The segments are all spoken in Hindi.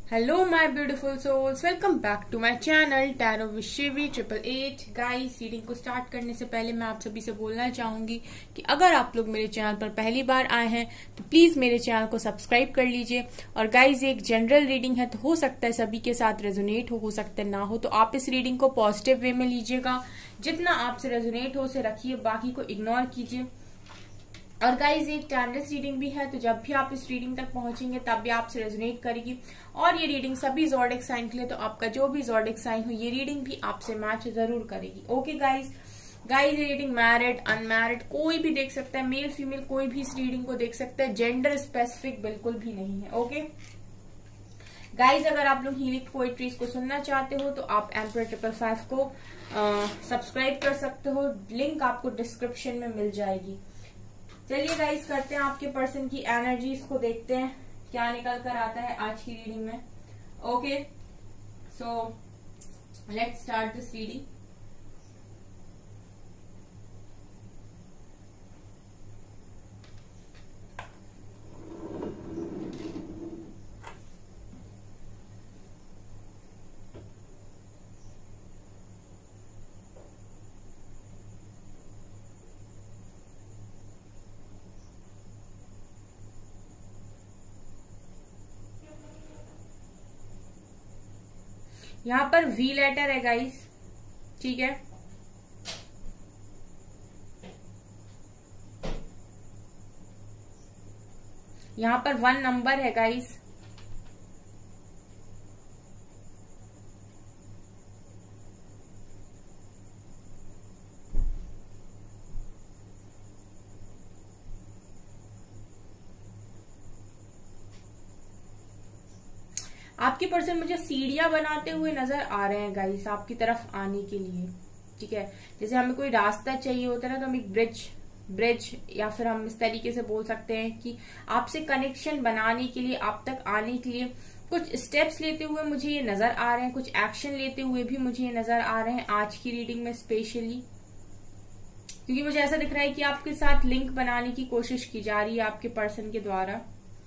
Hello my beautiful souls, welcome back to my channel tarot with Shivi 888। Guys, reading को स्टार्ट करने से पहले मैं आप सभी से बोलना चाहूंगी कि अगर आप लोग मेरे चैनल पर पहली बार आए हैं तो प्लीज मेरे चैनल को सब्सक्राइब कर लीजिए। और गाइस, ये एक जनरल रीडिंग है तो हो सकता है सभी के साथ रेजोनेट हो सकता है ना हो, तो आप इस रीडिंग को पॉजिटिव वे में लीजिएगा। जितना आपसे रेजोनेट हो उसे रखिए, बाकी को इग्नोर कीजिए। और गाइज, एक टाइमलेस रीडिंग भी है, तो जब भी आप इस रीडिंग तक पहुंचेंगे तब भी आपसे रेजोनेट करेगी। और ये रीडिंग सभी ज़ोडिएक साइन के लिए, तो आपका जो भी ज़ोडिएक साइन हो ये रीडिंग भी आपसे मैच जरूर करेगी। ओके गाइज, ये रीडिंग मैरिड अनमैरिड कोई भी देख सकता है, मेल फीमेल कोई भी इस रीडिंग को देख सकता है, जेंडर स्पेसिफिक बिल्कुल भी नहीं है। ओके गाइज, अगर आप लोग हीलिंग पोएट्रीज को सुनना चाहते हो तो आप एम्परर 555 को सब्सक्राइब कर सकते हो, लिंक आपको डिस्क्रिप्शन में मिल जाएगी। चलिए गाइस, करते हैं आपके पर्सन की एनर्जीज को, देखते हैं क्या निकल कर आता है आज की रीडिंग में। Okay, so let's start this reading. यहां पर वी लेटर है गाइस, ठीक है। यहां पर 1 नंबर है गाइस। आपके पर्सन मुझे सीढ़ियां बनाते हुए नजर आ रहे हैं गाइस, आपकी तरफ आने के लिए, ठीक है। जैसे हमें कोई रास्ता चाहिए होता है ना, तो हम एक ब्रिज या फिर हम इस तरीके से बोल सकते हैं कि आपसे कनेक्शन बनाने के लिए, आप तक आने के लिए कुछ स्टेप्स लेते हुए मुझे ये नजर आ रहे हैं, कुछ एक्शन लेते हुए भी मुझे ये नजर आ रहे हैं आज की रीडिंग में स्पेशली, क्योंकि मुझे ऐसा दिख रहा है कि आपके साथ लिंक बनाने की कोशिश की जा रही है आपके पर्सन के द्वारा।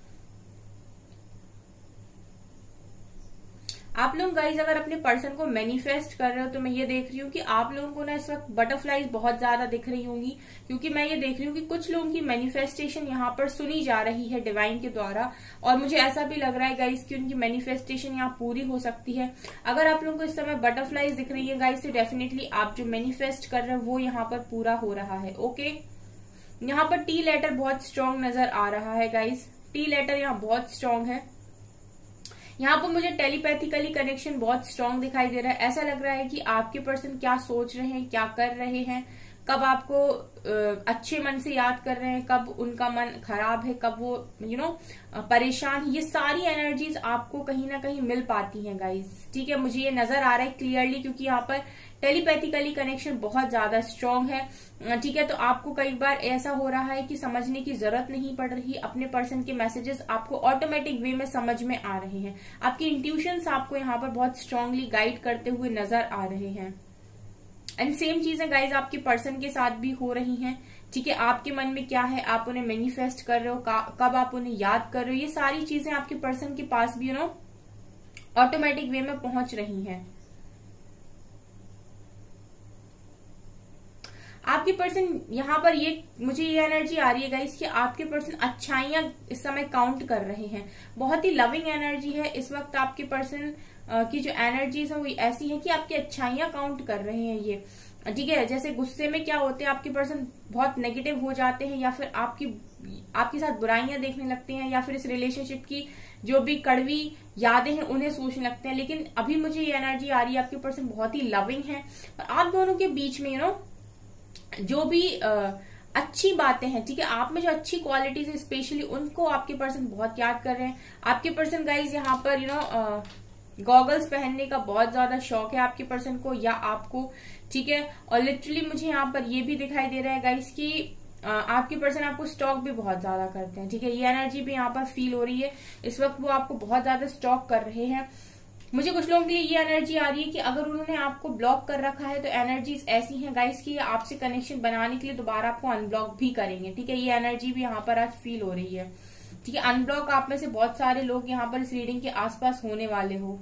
आप लोग गाइज अगर अपने पर्सन को मैनिफेस्ट कर रहे हो तो मैं ये देख रही हूँ कि आप लोगों को ना इस वक्त बटरफ्लाईज बहुत ज्यादा दिख रही होंगी, क्योंकि मैं ये देख रही हूँ कि कुछ लोगों की मैनिफेस्टेशन यहाँ पर सुनी जा रही है डिवाइन के द्वारा। और मुझे ऐसा भी लग रहा है गाइज कि उनकी मैनिफेस्टेशन यहाँ पूरी हो सकती है। अगर आप लोगों को इस समय बटरफ्लाईज दिख रही है गाइज, तो डेफिनेटली आप जो मैनिफेस्ट कर रहे हो वो यहाँ पर पूरा हो रहा है। ओके, यहाँ पर टी लेटर बहुत स्ट्रांग नजर आ रहा है गाइज, टी लेटर यहाँ बहुत स्ट्रांग है। यहाँ पर मुझे टेलीपैथिकली कनेक्शन बहुत स्ट्रांग दिखाई दे रहा है। ऐसा लग रहा है कि आपके पर्सन क्या सोच रहे हैं, क्या कर रहे हैं, कब आपको अच्छे मन से याद कर रहे हैं, कब उनका मन खराब है, कब वो परेशान, ये सारी एनर्जीज आपको कहीं ना कहीं मिल पाती हैं गाइज, ठीक है। मुझे ये नजर आ रहा है क्लियरली, क्योंकि यहाँ पर टेलीपैथिकली कनेक्शन बहुत ज्यादा स्ट्रांग है, ठीक है। तो आपको कई बार ऐसा हो रहा है कि समझने की जरूरत नहीं पड़ रही, अपने पर्सन के मैसेजेस आपको ऑटोमेटिक वे में समझ में आ रहे हैं। आपकी इंट्यूशंस आपको यहाँ पर बहुत स्ट्रांगली गाइड करते हुए नजर आ रहे हैं। एंड सेम चीजें गाइज आपके पर्सन के साथ भी हो रही हैं, ठीक है। आपके मन में क्या है, आप उन्हें मैनिफेस्ट कर रहे हो, कब आप उन्हें याद कर रहे हो, ये सारी चीजें आपके पर्सन के पास भी ऑटोमेटिक वे में पहुंच रही हैं। आपके पर्सन यहाँ पर मुझे ये एनर्जी आ रही है गाइस कि आपके पर्सन अच्छाइयां इस समय काउंट कर रहे हैं। बहुत ही लविंग एनर्जी है इस वक्त आपके पर्सन की जो एनर्जीज है वो ऐसी है कि आपकी अच्छाइयां काउंट कर रहे हैं ये, ठीक है। जैसे गुस्से में क्या होते हैं, आपके पर्सन बहुत नेगेटिव हो जाते हैं, या फिर आपके साथ बुराइयां देखने लगते हैं, या फिर इस रिलेशनशिप की जो भी कड़वी यादें हैं उन्हें सोचने लगते हैं। लेकिन अभी मुझे ये एनर्जी आ रही है आपके पर्सन बहुत ही लविंग है, और आप दोनों के बीच में जो भी अच्छी बातें हैं, ठीक है, आप में जो अच्छी क्वालिटीज है स्पेशली उनको आपके पर्सन बहुत याद कर रहे हैं। आपके पर्सन गाइज यहाँ पर गॉगल्स पहनने का बहुत ज्यादा शौक है आपके पर्सन को या आपको, ठीक है। और लिटरली मुझे यहाँ पर ये भी दिखाई दे रहा है गाइज कि आपके पर्सन आपको स्टॉक भी बहुत ज्यादा करते हैं, ठीक है। ये एनर्जी भी यहाँ पर फील हो रही है इस वक्त, वो आपको बहुत ज्यादा स्टॉक कर रहे हैं। मुझे कुछ लोगों के लिए ये एनर्जी आ रही है कि अगर उन्होंने आपको ब्लॉक कर रखा है तो एनर्जीज ऐसी हैं गाइस कि ये आपसे कनेक्शन बनाने के लिए दोबारा आपको अनब्लॉक भी करेंगे, ठीक है। ये एनर्जी भी यहाँ पर आज फील हो रही है। ठीक है, अनब्लॉक आप में से बहुत सारे लोग यहाँ पर इस रीडिंग के आसपास होने वाले हो।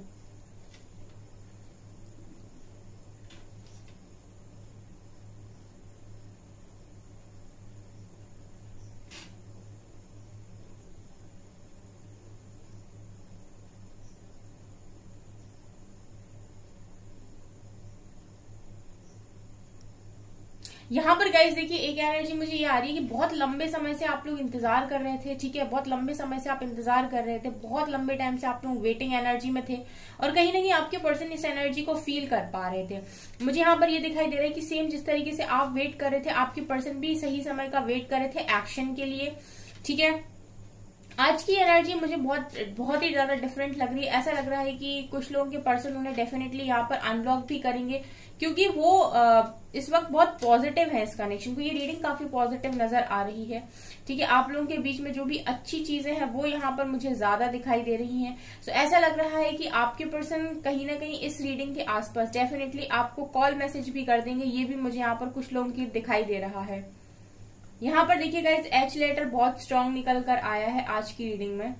यहाँ पर गाइस देखिए एक एनर्जी मुझे ये आ रही है कि बहुत लंबे समय से आप लोग इंतजार कर रहे थे, ठीक है, बहुत लंबे समय से आप इंतजार कर रहे थे, बहुत लंबे टाइम से आप लोग वेटिंग एनर्जी में थे और कहीं ना कहीं आपके पर्सन इस एनर्जी को फील कर पा रहे थे। मुझे यहाँ पर ये दिखाई दे रहा है कि सेम जिस तरीके से आप वेट कर रहे थे, आपके पर्सन भी सही समय का वेट कर रहे थे एक्शन के लिए, ठीक है। आज की एनर्जी मुझे बहुत ही ज्यादा डिफरेंट लग रही है। ऐसा लग रहा है कि कुछ लोगों के पर्सन उन्हें डेफिनेटली यहाँ पर अनब्लॉक भी करेंगे, क्योंकि वो इस वक्त बहुत पॉजिटिव है इस कनेक्शन को। ये रीडिंग काफी पॉजिटिव नजर आ रही है, ठीक है। आप लोगों के बीच में जो भी अच्छी चीजें हैं वो यहाँ पर मुझे ज्यादा दिखाई दे रही हैं। तो ऐसा लग रहा है कि आपके पर्सन कहीं ना कहीं इस रीडिंग के आसपास डेफिनेटली आपको कॉल मैसेज भी कर देंगे। ये भी मुझे यहाँ पर कुछ लोगों की दिखाई दे रहा है। यहाँ पर देखिए गाइस एच लेटर बहुत स्ट्रांग निकल कर आया है आज की रीडिंग में।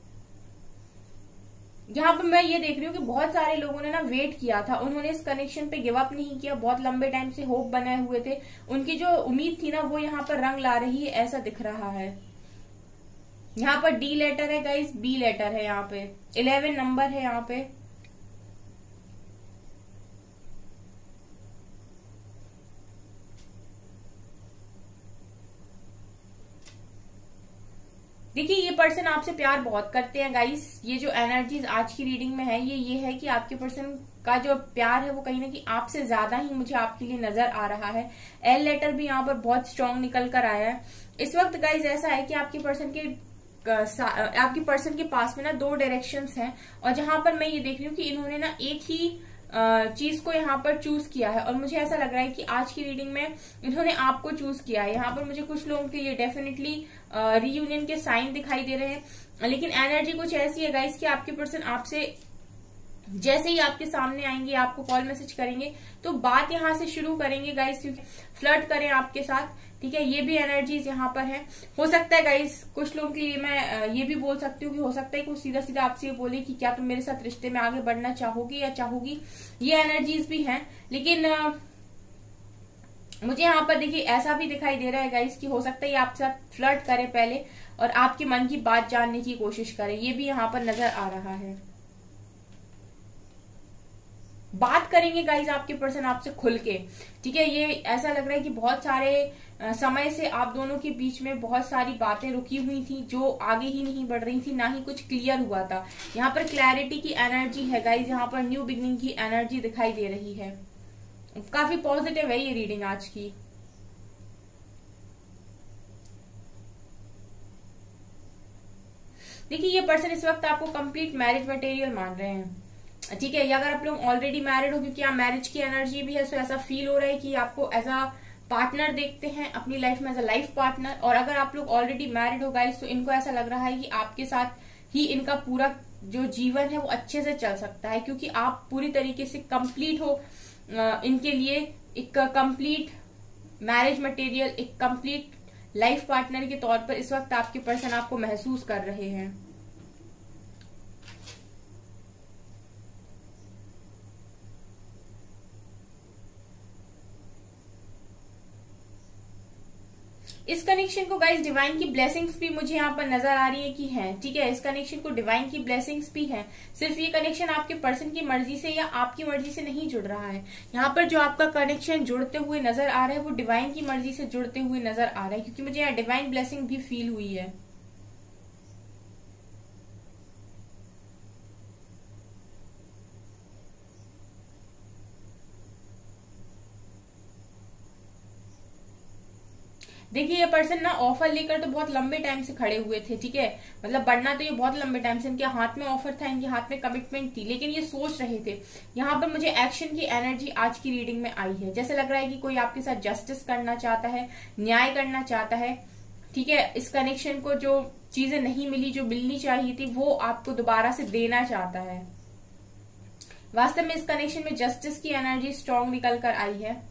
यहाँ पर मैं ये देख रही हूँ कि बहुत सारे लोगों ने ना वेट किया था, उन्होंने इस कनेक्शन पे गिव अप नहीं किया, बहुत लंबे टाइम से होप बनाए हुए थे, उनकी जो उम्मीद थी ना वो यहाँ पर रंग ला रही है, ऐसा दिख रहा है। यहाँ पर डी लेटर है गाइस, बी लेटर है, यहाँ पे 11 नंबर है यहाँ पे। देखिए ये पर्सन आपसे प्यार बहुत करते हैं गाइस। ये जो एनर्जीज आज की रीडिंग में है ये है कि आपके पर्सन का जो प्यार है वो कहीं ना कहीं आपसे ज्यादा ही मुझे आपके लिए नजर आ रहा है। एल लेटर भी यहाँ पर बहुत स्ट्रांग निकल कर आया है। इस वक्त गाइस ऐसा है कि आपके पर्सन के पास में ना दो डायरेक्शंस हैं, और जहां पर मैं ये देख रही हूँ कि इन्होंने ना एक ही चीज को यहाँ पर चूज किया है, और मुझे ऐसा लग रहा है कि आज की रीडिंग में इन्होंने आपको चूज किया है। यहाँ पर मुझे कुछ लोगों के लिए डेफिनेटली रीयूनियन के साइन दिखाई दे रहे हैं, लेकिन एनर्जी कुछ ऐसी है गाइस कि आपके पर्सन आपसे जैसे ही आपके सामने आएंगे, आपको कॉल मैसेज करेंगे तो बात यहाँ से शुरू करेंगे गाइस, क्योंकि फ्लर्ट करें आपके साथ, ठीक है। ये भी एनर्जीज यहाँ पर है। हो सकता है गाइस कुछ लोगों के लिए मैं ये भी बोल सकती हूँ कि हो सकता है कि वो सीधा सीधा आपसे ये बोले कि क्या तुम मेरे साथ रिश्ते में आगे बढ़ना चाहोगी या चाहोगी। ये एनर्जीज भी हैं, लेकिन मुझे यहाँ पर देखिए ऐसा भी दिखाई दे रहा है गाइस कि हो सकता है आपके साथ फ्लर्ट करे पहले और आपके मन की बात जानने की कोशिश करे। ये भी यहाँ पर नजर आ रहा है। बात करेंगे गाइस आपके पर्सन आपसे खुल के, ठीक है। ये ऐसा लग रहा है कि बहुत सारे समय से आप दोनों के बीच में बहुत सारी बातें रुकी हुई थी जो आगे ही नहीं बढ़ रही थी, ना ही कुछ क्लियर हुआ था। यहाँ पर क्लैरिटी की एनर्जी है गाइस, यहाँ पर न्यू बिगनिंग की एनर्जी दिखाई दे रही है। काफी पॉजिटिव है ये रीडिंग आज की। देखिए ये पर्सन इस वक्त आपको कंप्लीट मैरिज मटेरियल मान रहे हैं, ठीक है। या अगर आप लोग ऑलरेडी मैरिड हो, क्योंकि यहाँ मैरिज की एनर्जी भी है, तो ऐसा फील हो रहा है कि आपको एज अ पार्टनर देखते हैं अपनी लाइफ में, एज अ लाइफ पार्टनर। और अगर आप लोग ऑलरेडी मैरिड हो गाइस तो इनको ऐसा लग रहा है कि आपके साथ ही इनका पूरा जो जीवन है वो अच्छे से चल सकता है, क्योंकि आप पूरी तरीके से कंप्लीट हो इनके लिए, एक कंप्लीट मैरिज मटेरियल, एक कंप्लीट लाइफ पार्टनर के तौर पर इस वक्त आपके पर्सन आपको महसूस कर रहे हैं। इस कनेक्शन को गाइस डिवाइन की ब्लेसिंग्स भी मुझे यहाँ पर नजर आ रही है कि हैं, ठीक है। इस कनेक्शन को डिवाइन की ब्लेसिंग्स भी हैं। सिर्फ ये कनेक्शन आपके पर्सन की मर्जी से या आपकी मर्जी से नहीं जुड़ रहा है। यहाँ पर जो आपका कनेक्शन जुड़ते हुए नजर आ रहा है वो डिवाइन की मर्जी से जुड़ते हुए नजर आ रहा है, क्योंकि मुझे यहाँ डिवाइन ब्लेसिंग भी फील हुई है। देखिए ये पर्सन ना ऑफर लेकर तो बहुत लंबे टाइम से खड़े हुए थे, ठीक है। मतलब बढ़ना तो ये बहुत लंबे टाइम से इनके हाथ में ऑफर था, इनके हाथ में कमिटमेंट थी, लेकिन ये सोच रहे थे। यहाँ पर मुझे एक्शन की एनर्जी आज की रीडिंग में आई है। जैसे लग रहा है कि कोई आपके साथ जस्टिस करना चाहता है, न्याय करना चाहता है, ठीक है। इस कनेक्शन को जो चीजें नहीं मिली, जो मिलनी चाहिए थी, वो आपको दोबारा से देना चाहता है। वास्तव में इस कनेक्शन में जस्टिस की एनर्जी स्ट्रांग निकल कर आई है।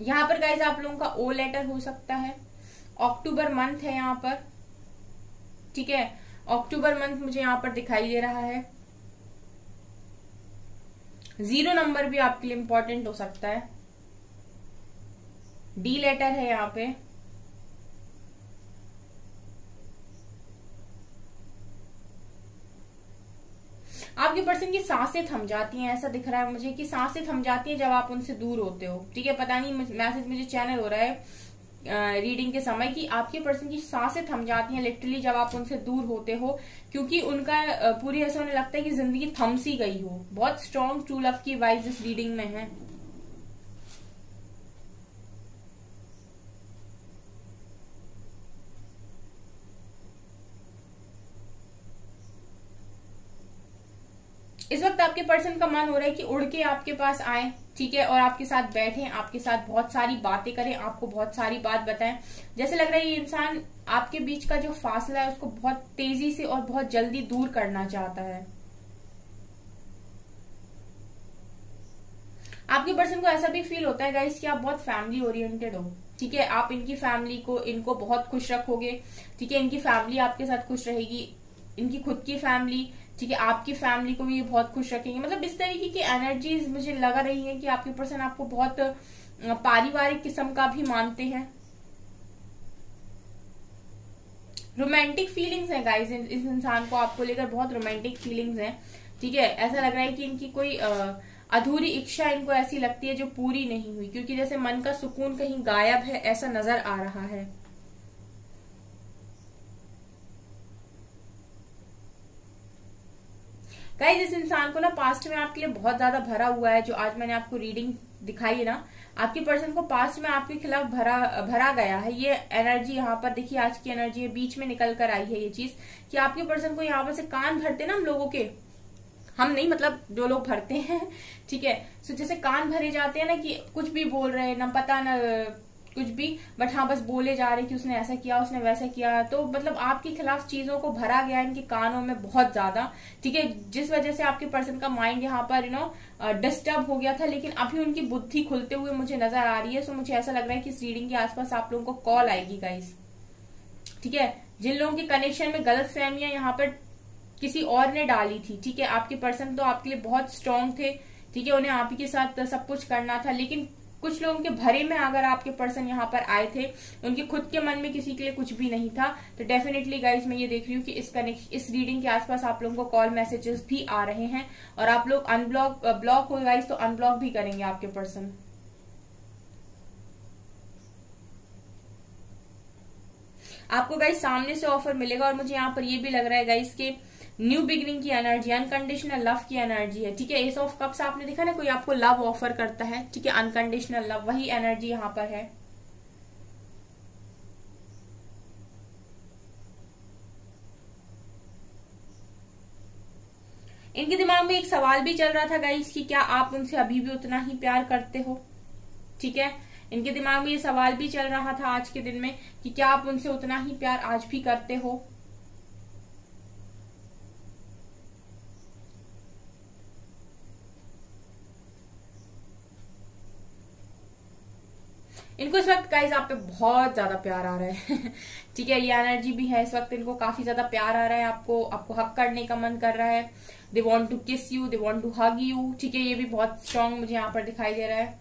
यहाँ पर गाइज आप लोगों का ओ लेटर हो सकता है। अक्टूबर मंथ है यहाँ पर, ठीक है, अक्टूबर मंथ मुझे यहाँ पर दिखाई दे रहा है। 0 नंबर भी आपके लिए इंपॉर्टेंट हो सकता है। डी लेटर है यहाँ पे। आपके पर्सन की सांसें थम जाती हैं, ऐसा दिख रहा है मुझे कि सांसें थम जाती हैं जब आप उनसे दूर होते हो, ठीक है। पता नहीं मैसेज मुझे चैनल हो रहा है रीडिंग के समय कि आपके पर्सन की सांसें थम जाती हैं लिटरली जब आप उनसे दूर होते हो, क्योंकि उनका पूरी ऐसा उन्हें लगता है कि जिंदगी थम सी गई हो। बहुत स्ट्रॉन्ग ट्रू लव की वाइब्स इस रीडिंग में है। इस वक्त आपके पर्सन का मन हो रहा है कि उड़ के आपके पास आए, ठीक है, और आपके साथ बैठे, आपके साथ बहुत सारी बातें करें, आपको बहुत सारी बात बताएं। जैसे लग रहा है ये इंसान आपके बीच का जो फासला है उसको बहुत तेजी से और बहुत जल्दी दूर करना चाहता है। आपके पर्सन को ऐसा भी फील होता है गाइस कि आप बहुत फैमिली ओरिएंटेड हो, ठीक है। आप इनकी फैमिली को, इनको बहुत खुश रखोगे, ठीक है। इनकी फैमिली आपके साथ खुश रहेगी, इनकी खुद की फैमिली, ठीक है, आपकी फैमिली को भी ये बहुत खुश रखेंगे। मतलब इस तरीके की एनर्जीज मुझे लग रही है कि आपके पर्सन आपको बहुत पारिवारिक किस्म का भी मानते हैं। रोमांटिक फीलिंग्स है गाइस, इस इंसान को आपको लेकर बहुत रोमांटिक फीलिंग्स हैं, ठीक है। ऐसा लग रहा है कि इनकी कोई अधूरी इच्छा इनको ऐसी लगती है जो पूरी नहीं हुई, क्योंकि जैसे मन का सुकून कहीं गायब है ऐसा नजर आ रहा है। गाइस इस इंसान को ना पास्ट में आपके लिए बहुत ज्यादा भरा हुआ है। जो आज मैंने आपको रीडिंग दिखाई है ना, आपके पर्सन को पास्ट में आपके खिलाफ भरा गया है। ये एनर्जी यहाँ पर देखिए, आज की एनर्जी है, बीच में निकल कर आई है ये चीज कि आपके पर्सन को यहाँ पर से कान भरते ना हम लोगों के, हम नहीं मतलब जो लोग भरते हैं, ठीक है। सो जैसे कान भरे जाते हैं ना कि कुछ भी बोल रहे हैं, ना पता ना कुछ भी, बट हाँ बस बोले जा रहे कि उसने ऐसा किया, उसने वैसा किया। तो मतलब आपके खिलाफ चीजों को भरा गया इनके कानों में बहुत ज्यादा, ठीक है, जिस वजह से आपके पर्सन का माइंड यहाँ पर डिस्टर्ब हो गया था। लेकिन अभी उनकी बुद्धि खुलते हुए मुझे नजर आ रही है। सो मुझे ऐसा लग रहा है कि इस रीडिंग के आसपास आप लोगों को कॉल आएगी गाइस, ठीक है। जिन लोगों के कनेक्शन में गलत फहमियां यहाँ पर किसी और ने डाली थी, ठीक है, आपके पर्सन तो आपके लिए बहुत स्ट्रांग थे, ठीक है, उन्हें आप ही के साथ सब कुछ करना था। लेकिन कुछ लोगों के भरे में अगर आपके पर्सन यहाँ पर आए थे, उनके खुद के मन में किसी के लिए कुछ भी नहीं था, तो डेफिनेटली गाइज मैं ये देख रही हूँ कि इस रीडिंग के आसपास आप लोगों को कॉल मैसेजेस भी आ रहे हैं। और आप लोग ब्लॉक हो गाइज तो अनब्लॉक भी करेंगे आपके पर्सन। आपको गाइज सामने से ऑफर मिलेगा। और मुझे यहाँ पर ये भी लग रहा है गाइज के न्यू बिगिनिंग की एनर्जी, अनकंडीशनल लव की एनर्जी है, ठीक है। एस ऑफ कप्स आपने देखा ना, कोई आपको लव ऑफर करता है, ठीक है, अनकंडीशनल लव, वही एनर्जी यहाँ पर है। इनके दिमाग में एक सवाल भी चल रहा था गाइस कि क्या आप उनसे अभी भी उतना ही प्यार करते हो, ठीक है। इनके दिमाग में ये सवाल भी चल रहा था आज के दिन में कि क्या आप उनसे उतना ही प्यार आज भी करते हो। इनको इस वक्त गाइस आप पे बहुत ज्यादा प्यार आ रहा है ठीक है, ये एनर्जी भी है। इस वक्त इनको काफी ज्यादा प्यार आ रहा है, आपको हक करने का मन कर रहा है। They want to kiss you, they want to hug you, ठीक है। ये भी बहुत स्ट्रांग मुझे यहाँ पर दिखाई दे रहा है।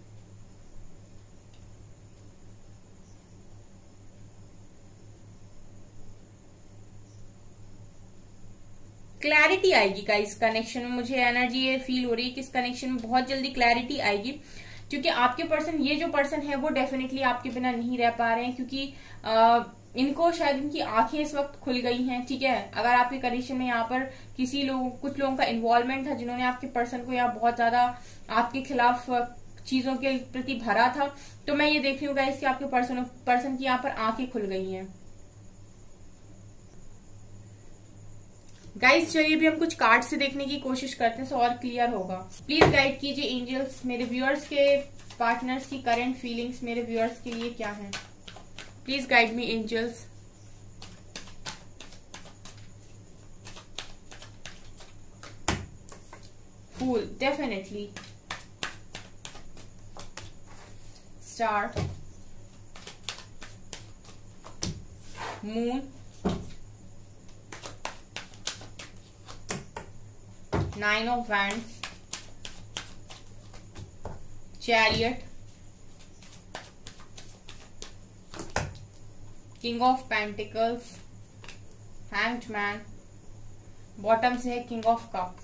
क्लैरिटी आएगी गाइस कनेक्शन में, मुझे एनर्जी ये फील हो रही है कि इस कनेक्शन में बहुत जल्दी क्लैरिटी आएगी। क्योंकि आपके पर्सन, ये जो पर्सन है वो डेफिनेटली आपके बिना नहीं रह पा रहे हैं, क्योंकि इनको शायद इनकी आंखें इस वक्त खुल गई हैं, ठीक है। अगर आपके कंडीशन में यहाँ पर कुछ लोगों का इन्वॉल्वमेंट था जिन्होंने आपके पर्सन को यहाँ बहुत ज्यादा आपके खिलाफ चीजों के प्रति भरा था, तो मैं ये देख रही हूँ गाइस कि आपके पर्सन की यहाँ पर आंखें खुल गई हैं। गाइस चलिए भी हम कुछ कार्ड से देखने की कोशिश करते हैं सो और क्लियर होगा। प्लीज गाइड कीजिए एंजल्स, मेरे व्यूअर्स के पार्टनर्स की करंट फीलिंग्स मेरे व्यूअर्स के लिए क्या है। Please guide me angels. Fool, definitely star, moon, 9 of Wands, Chariot, King of Pentacles, Hanged Man, bottom से है King of Cups,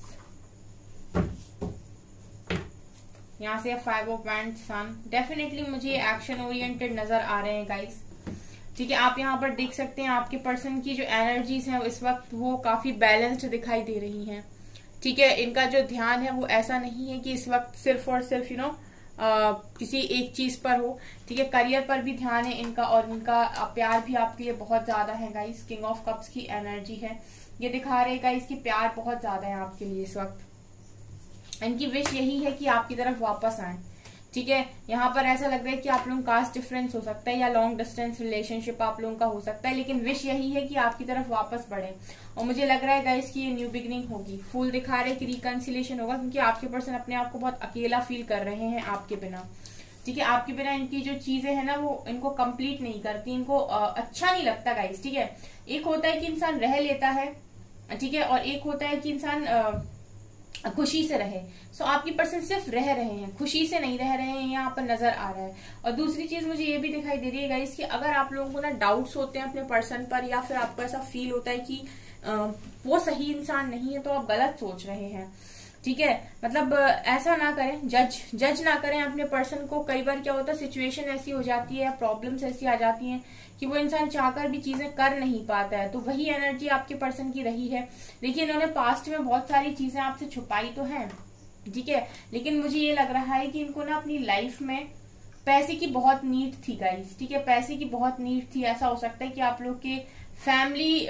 यहाँ से 5 of Wands, Sun। डेफिनेटली मुझे एक्शन ओरिएंटेड नजर आ रहे हैं गाइस, ठीक है। आप यहाँ पर देख सकते हैं आपके पर्सन की जो एनर्जीज हैं इस वक्त वो काफी बैलेंस्ड दिखाई दे रही हैं, ठीक है। इनका जो ध्यान है वो ऐसा नहीं है कि इस वक्त सिर्फ और सिर्फ किसी एक चीज पर हो, ठीक है। करियर पर भी ध्यान है इनका, और इनका प्यार भी आपके लिए बहुत ज्यादा है गाइस। किंग ऑफ कप्स की एनर्जी है, ये दिखा रहे गाइस कि प्यार बहुत ज्यादा है आपके लिए इस वक्त। इनकी विश यही है कि आपकी तरफ वापस आए, ठीक है। यहाँ पर ऐसा लग रहा है कि आप लोगों का कास्ट डिफरेंस हो सकता है या लॉन्ग डिस्टेंस रिलेशनशिप आप लोगों का हो सकता है, लेकिन विश यही है कि आपकी तरफ वापस बढ़े। और मुझे लग रहा है गाइस कि ये न्यू बिगिनिंग होगी। फूल दिखा रहे हैं कि रिकंसिलेशन होगा, क्योंकि आपके पर्सन अपने आप को बहुत अकेला फील कर रहे हैं आपके बिना, ठीक है। आपके बिना इनकी जो चीजें हैं ना वो इनको कंप्लीट नहीं करती, इनको अच्छा नहीं लगता गाइस, ठीक है। एक होता है कि इंसान रह लेता है, ठीक है, और एक होता है कि इंसान खुशी से रहे। सो आपकी पर्सन सिर्फ रह रहे हैं, खुशी से नहीं रह रहे हैं, यहाँ पर नजर आ रहा है। और दूसरी चीज मुझे ये भी दिखाई दे रही है गाइस कि अगर आप लोगों को ना डाउट्स होते हैं अपने पर्सन पर, या फिर आपको ऐसा फील होता है कि वो सही इंसान नहीं है, तो आप गलत सोच रहे हैं, ठीक है। मतलब ऐसा ना करें, जज ना करें अपने पर्सन को। कई बार क्या होता है, सिचुएशन ऐसी हो जाती है या प्रॉब्लम्स ऐसी आ जाती हैं कि वो इंसान चाहकर भी चीजें कर नहीं पाता है, तो वही एनर्जी आपके पर्सन की रही है। देखिए इन्होंने पास्ट में बहुत सारी चीजें आपसे छुपाई तो हैं, ठीक है, लेकिन मुझे ये लग रहा है कि इनको ना अपनी लाइफ में पैसे की बहुत नीड थी गाइस, ठीक है, पैसे की बहुत नीड थी। ऐसा हो सकता है कि आप लोग के फैमिली,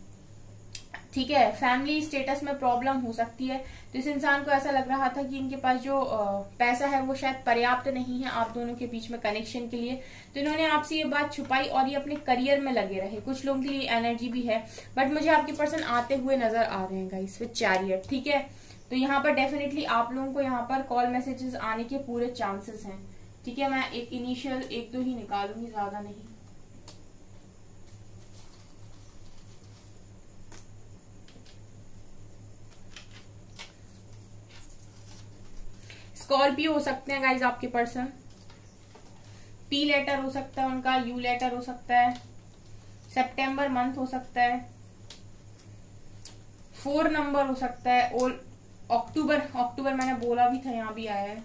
ठीक है, फैमिली स्टेटस में प्रॉब्लम हो सकती है, तो इस इंसान को ऐसा लग रहा था कि इनके पास जो पैसा है वो शायद पर्याप्त नहीं है आप दोनों के बीच में कनेक्शन के लिए, तो इन्होंने आपसे ये बात छुपाई और ये अपने करियर में लगे रहे। कुछ लोगों के लिए एनर्जी भी है, बट मुझे आपके पर्सन आते हुए नजर आ रहे हैं गाइस विद चैरियट, ठीक है। तो यहाँ पर डेफिनेटली आप लोगों को यहाँ पर कॉल मैसेजेस आने के पूरे चांसेस हैं, ठीक है। मैं एक इनिशियल 1-2 ही निकालूंगी, ज्यादा नहीं। स्कॉर्पियो हो सकते हैं गाइज आपके पर्सन, पी लेटर हो सकता है उनका, यू लेटर हो सकता है, सितंबर मंथ हो सकता है, 4 नंबर हो सकता है, और अक्टूबर मैंने बोला भी था, यहाँ भी आया है,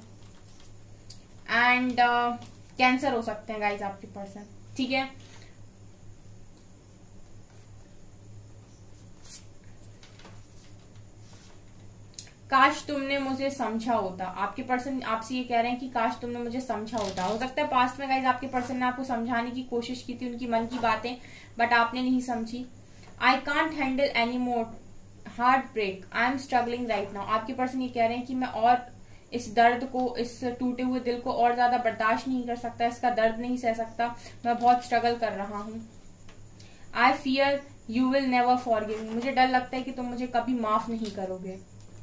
एंड कैंसर हो सकते हैं गाइज आपके पर्सन, ठीक है। काश तुमने मुझे समझा होता, आपके पर्सन आपसे ये कह रहे हैं कि काश तुमने मुझे समझा होता। हो सकता है पास्ट में गाइज आपके पर्सन ने आपको समझाने की कोशिश की थी, उनकी मन की बातें, बट आपने नहीं समझी। I can't handle any more heart break, I am struggling right now. आपके पर्सन ये कह रहे हैं कि मैं और इस दर्द को, इस टूटे हुए दिल को और ज्यादा बर्दाश्त नहीं कर सकता, इसका दर्द नहीं सह सकता, मैं बहुत स्ट्रगल कर रहा हूँ। I fear you will never forgive me, मुझे डर लगता है कि तुम मुझे कभी माफ नहीं करोगे।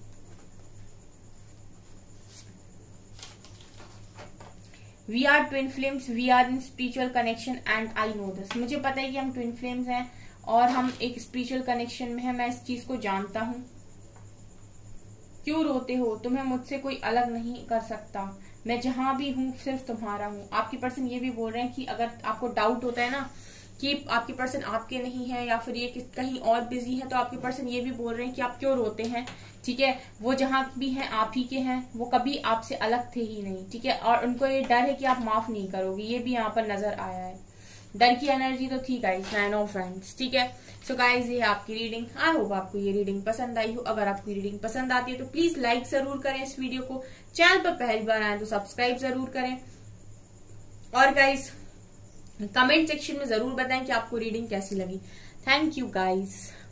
We are twin flames, we are in spiritual connection and I know this, मुझे पता है कि हम ट्विन फ्लेम्स हैं और हम एक स्पिरिचुअल कनेक्शन में हैं, मैं इस चीज को जानता हूँ। क्यों रोते हो, तुम्हें मुझसे कोई अलग नहीं कर सकता, मैं जहां भी हूँ सिर्फ तुम्हारा हूँ। आपके पर्सन ये भी बोल रहे हैं कि अगर आपको डाउट होता है ना कि आपके पर्सन आपके नहीं है या फिर ये कहीं और बिजी है, तो आपके पर्सन ये भी बोल रहे हैं कि आप क्यों रोते हैं, ठीक है। वो जहां भी हैं आप ही के हैं, वो कभी आपसे अलग थे ही नहीं, ठीक है। और उनको ये डर है कि आप माफ नहीं करोगे, ये भी यहाँ पर नजर आया है। डर की एनर्जी तो थी गाइस, 9 ऑफ वांड्स, ठीक है। सो गाइस ये आपकी रीडिंग, आई होप आपको ये रीडिंग पसंद आई हो। अगर आपको ये रीडिंग पसंद आती है तो प्लीज लाइक जरूर करें इस वीडियो को, चैनल पर पहली बार आए तो सब्सक्राइब जरूर करें, और गाइस कमेंट सेक्शन में जरूर बताएं कि आपको रीडिंग कैसी लगी। Thank you guys.